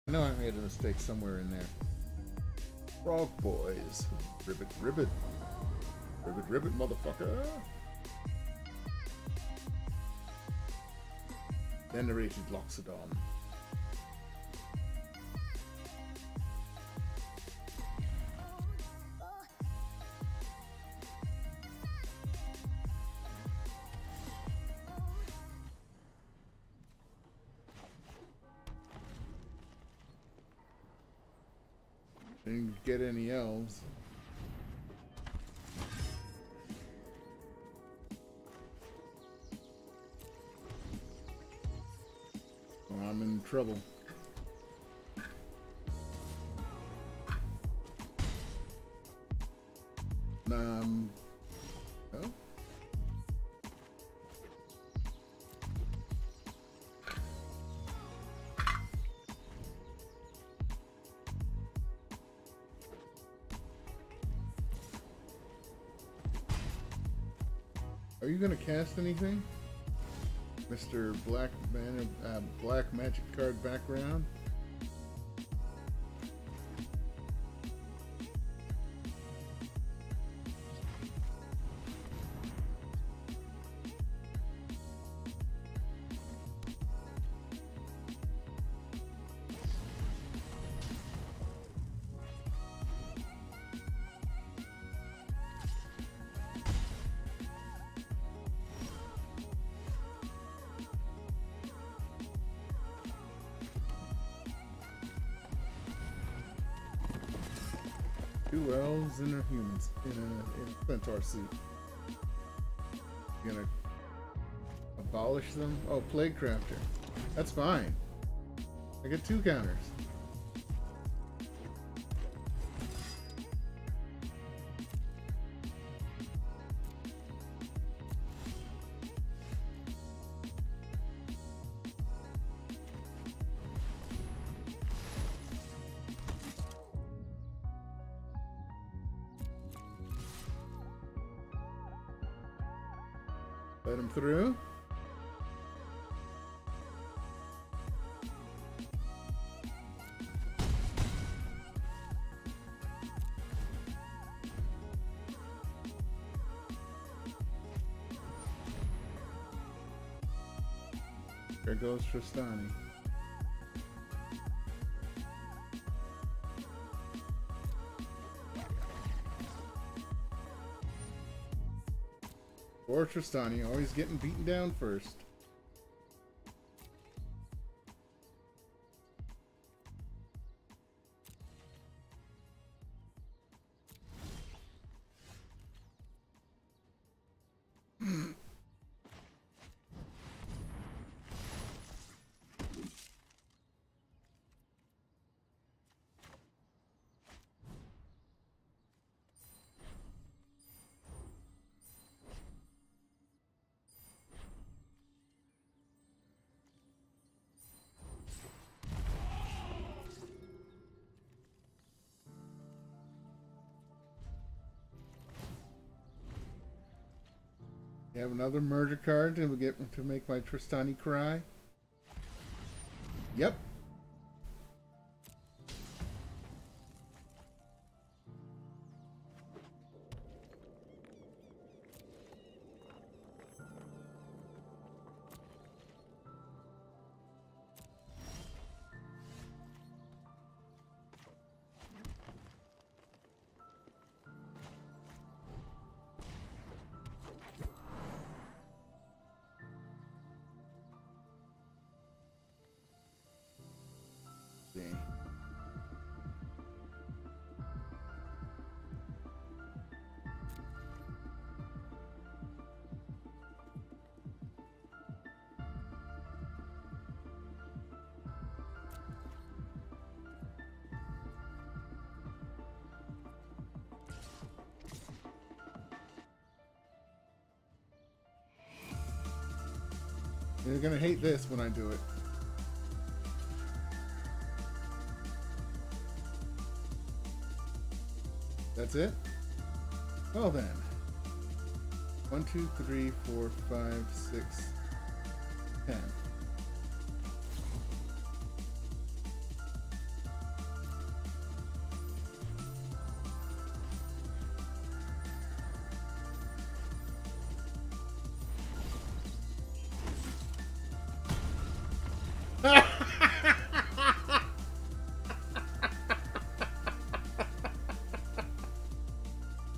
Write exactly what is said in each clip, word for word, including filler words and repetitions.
I know I made a mistake somewhere in there. Frog boys. Ribbit, ribbit. Ribbit, ribbit, motherfucker. Venerated Loxodon. Didn't get any elves. Well, I'm in trouble. Um. Oh. Are you gonna cast anything, Mister Black Man? Uh, Black Magic Card background. Two elves and a human in a, in a centaur suit. You gonna abolish them? Oh, Plague Crafter. That's fine. I get two counters. Let him through. There goes Tristani. Or Tristani, always getting beaten down first. You have another murder card to get to make my Tristani cry. Yep. You're gonna hate this when I do it. That's it? Well then. One, two, three, four, five, six, ten.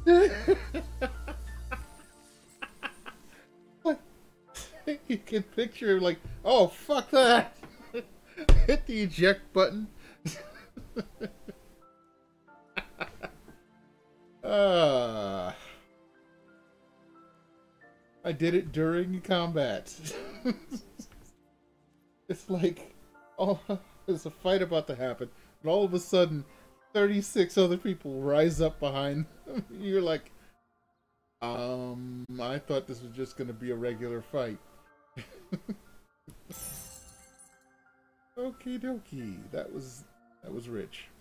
You can picture like, oh fuck that! Hit the eject button. uh, I did it during combat. It's like, oh, there's a fight about to happen, and all of a sudden, thirty-six other people rise up behind them. You're like, um, I thought this was just going to be a regular fight. Okie dokie. That was that was rich.